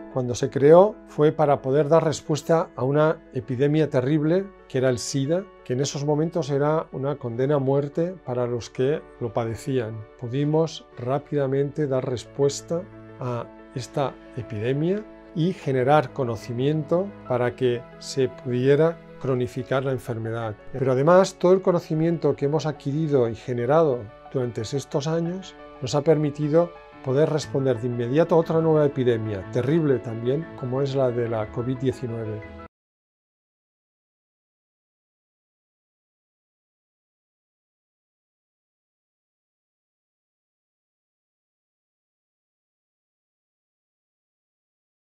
cuando se creó, fue para poder dar respuesta a una epidemia terrible que era el SIDA, que en esos momentos era una condena a muerte para los que lo padecían. Pudimos rápidamente dar respuesta a esta epidemia y generar conocimiento para que se pudiera cronificar la enfermedad. Pero además, todo el conocimiento que hemos adquirido y generado durante estos años nos ha permitido poder responder de inmediato a otra nueva epidemia, terrible también, como es la de la COVID-19.